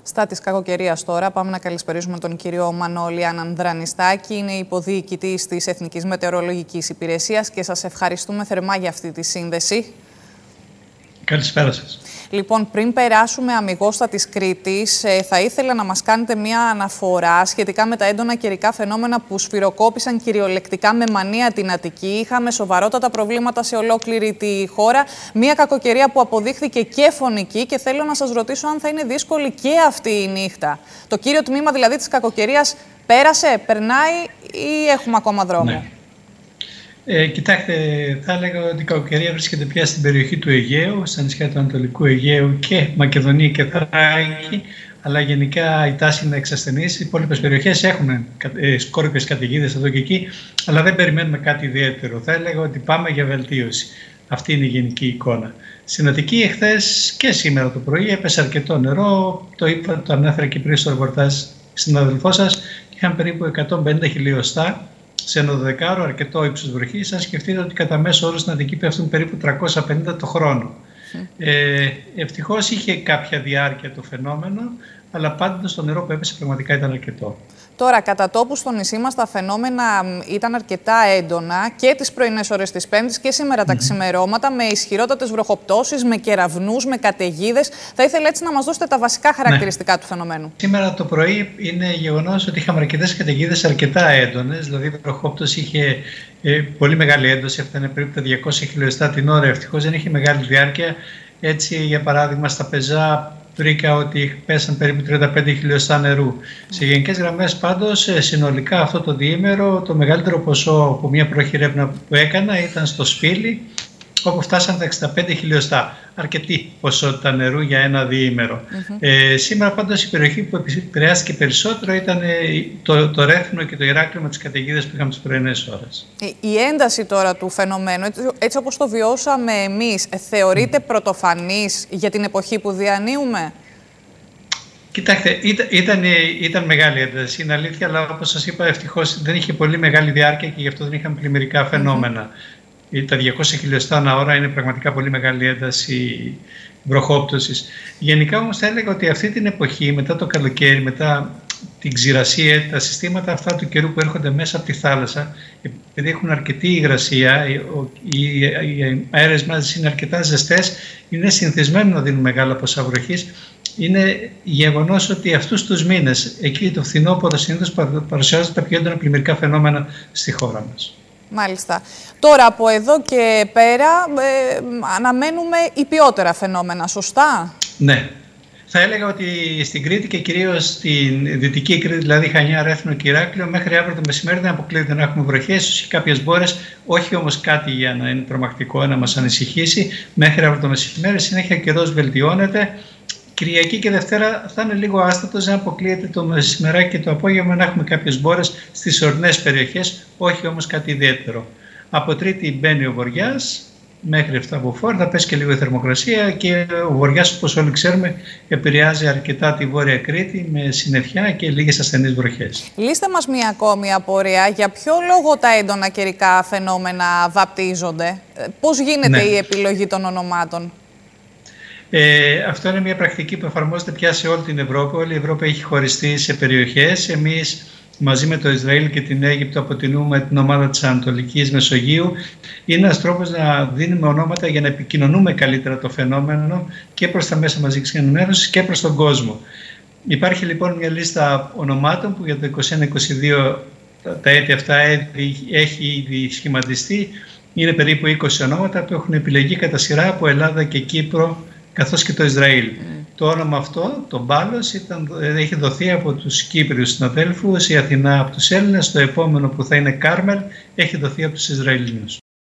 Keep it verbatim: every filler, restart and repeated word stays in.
Στα της κακοκαιρίας τώρα, πάμε να καλησπερίσουμε τον κύριο Μανώλη Ανανδρανιστάκη. Είναι υποδιοικητής της Εθνικής Μετεωρολογικής Υπηρεσίας και σας ευχαριστούμε θερμά για αυτή τη σύνδεση. Καλησπέρα σας. Λοιπόν, πριν περάσουμε αμιγώς στα της Κρήτης, θα ήθελα να μας κάνετε μια αναφορά σχετικά με τα έντονα καιρικά φαινόμενα που σφυροκόπησαν κυριολεκτικά με μανία την Αττική. Είχαμε σοβαρότατα προβλήματα σε ολόκληρη τη χώρα. Μια κακοκαιρία που αποδείχθηκε και φωνική και θέλω να σας ρωτήσω αν θα είναι δύσκολη και αυτή η νύχτα. Το κύριο τμήμα δηλαδή της κακοκαιρίας πέρασε, περνάει ή έχουμε ακόμα δρόμο? Ναι. Ε, κοιτάξτε, θα έλεγα ότι η κακοκαιρία βρίσκεται πια στην περιοχή του Αιγαίου, στα νησιά του Ανατολικού Αιγαίου και Μακεδονία και Θράκη, αλλά γενικά η τάση είναι να εξασθενήσει. Οι υπόλοιπες περιοχές έχουν ε, σκόρπιες καταιγίδες εδώ και εκεί, αλλά δεν περιμένουμε κάτι ιδιαίτερο. Θα έλεγα ότι πάμε για βελτίωση. Αυτή είναι η γενική εικόνα. Στην Αττική, εχθές και σήμερα το πρωί έπεσε αρκετό νερό. Το είπα, το ανέφερα και πριν στο ρεπορτάζ στην αδελφό σας. Είχαν περίπου εκατόν πενήντα χιλιοστά. Σε ένα δωδεκάωρο, αρκετό ύψος βροχής. Αν σκεφτείτε ότι κατά μέσο όρο στην Αττική πέφτουν περίπου τριακόσια πενήντα το χρόνο. Mm. Ε, ευτυχώς είχε κάποια διάρκεια το φαινόμενο, αλλά πάντως το νερό που έπεσε πραγματικά ήταν αρκετό. Τώρα, κατά τόπου στο νησί μας τα φαινόμενα ήταν αρκετά έντονα και τις πρωινές ώρες της Πέμπτης και σήμερα mm-hmm. τα ξημερώματα, με ισχυρότατες βροχοπτώσεις, με κεραυνούς, με καταιγίδες. Θα ήθελα έτσι να μας δώσετε τα βασικά χαρακτηριστικά ναι. του φαινομένου. Σήμερα το πρωί είναι γεγονός ότι είχαμε αρκετές καταιγίδες αρκετά έντονες. Δηλαδή η βροχόπτωση είχε ε, πολύ μεγάλη ένταση, έφτανε περίπου τα διακόσια χιλιοστά την ώρα. Ευτυχώς δεν είχε μεγάλη διάρκεια. Έτσι, για παράδειγμα, στα Πεζά βρήκα ότι πέσαν περίπου τριάντα πέντε χιλιοστά νερού. Mm. Σε γενικές γραμμές πάντως, συνολικά αυτό το διήμερο, το μεγαλύτερο ποσό από μια πρόχειρη έρευνα που έκανα ήταν στο Σπήλι, όπου φτάσαν τα εξήντα πέντε χιλιοστά. Αρκετή ποσότητα νερού για ένα διήμερο. Mm-hmm. Ε, σήμερα πάντως η περιοχή που επηρεάστηκε περισσότερο ήταν το, το Ρέθυμνο και το Ηράκλειο με τις καταιγίδες που είχαμε τις πρωινές ώρες. Η ένταση τώρα του φαινομένου, έτσι, έτσι όπως το βιώσαμε εμείς, θεωρείται mm. πρωτοφανής για την εποχή που διανύουμε? Κοιτάξτε, ήταν, ήταν, ήταν μεγάλη ένταση, είναι αλήθεια, αλλά όπως σας είπα, ευτυχώς δεν είχε πολύ μεγάλη διάρκεια και γι' αυτό δεν είχαμε πλημμυρικά φαινόμενα. Mm-hmm. Τα διακόσια χιλιοστά ανά ώρα είναι πραγματικά πολύ μεγάλη ένταση βροχόπτωσης. Γενικά όμως θα έλεγα ότι αυτή την εποχή, μετά το καλοκαίρι, μετά την ξηρασία, τα συστήματα αυτά του καιρού που έρχονται μέσα από τη θάλασσα, επειδή έχουν αρκετή υγρασία, οι, οι αέρες μας είναι αρκετά ζεστές, είναι συνηθισμένοι να δίνουν μεγάλα ποσά βροχής. Είναι γεγονός ότι αυτούς τους μήνες, εκεί το φθινόπωρο, συνήθως παρουσιάζονται τα πιο έντονα πλημμυρικά φαινόμενα στη χώρα μας. Μάλιστα. Τώρα από εδώ και πέρα ε, αναμένουμε υπιότερα φαινόμενα, σωστά? Ναι. Θα έλεγα ότι στην Κρήτη και κυρίως στην Δυτική Κρήτη, δηλαδή Χανιά, Ρέθυμνο και Ηράκλειο, μέχρι αύριο το μεσημέρι δεν αποκλείεται να έχουμε βροχές, ίσως και κάποιες μπόρες, όχι όμως κάτι για να είναι τρομακτικό, να μας ανησυχήσει. Μέχρι αύριο το μεσημέρι συνέχεια καιρός βελτιώνεται. Κυριακή και Δευτέρα θα είναι λίγο άστατος, δεν αποκλείεται το μεσημεράκι και το απόγευμα να έχουμε κάποιες μπόρες στις ορεινές περιοχές, όχι όμως κάτι ιδιαίτερο. Από Τρίτη μπαίνει ο βοριάς, μέχρι εφτά μποφόρ, θα πέσει και λίγο η θερμοκρασία και ο βοριάς, όπως όλοι ξέρουμε, επηρεάζει αρκετά τη Βόρεια Κρήτη με συννεφιά και λίγες ασθενείς βροχές. Λύστε μας μία ακόμη απορία. Για ποιο λόγο τα έντονα καιρικά φαινόμενα βαπτίζονται? Πώς γίνεται ναι. η επιλογή των ονομάτων? Ε, αυτό είναι μια πρακτική που εφαρμόζεται πια σε όλη την Ευρώπη. Όλη η Ευρώπη έχει χωριστεί σε περιοχές. Εμείς μαζί με το Ισραήλ και την Αίγυπτο αποτελούμε την ομάδα της Ανατολικής Μεσογείου. Είναι ένας τρόπος να δίνουμε ονόματα για να επικοινωνούμε καλύτερα το φαινόμενο και προς τα μέσα μαζικής ενημέρωσης και προς τον κόσμο. Υπάρχει λοιπόν μια λίστα ονομάτων που για το είκοσι ένα είκοσι δύο τα έτη αυτά έχει ήδη σχηματιστεί. Είναι περίπου είκοσι ονόματα που έχουν επιλεγεί κατά σειρά από Ελλάδα και Κύπρο, καθώς και το Ισραήλ. Mm. Το όνομα αυτό, το Μπάλος, ήταν, έχει δοθεί από τους Κύπριους συναδέλφους, η Αθηνά από τους Έλληνες, το επόμενο που θα είναι Κάρμελ έχει δοθεί από τους Ισραηλινούς.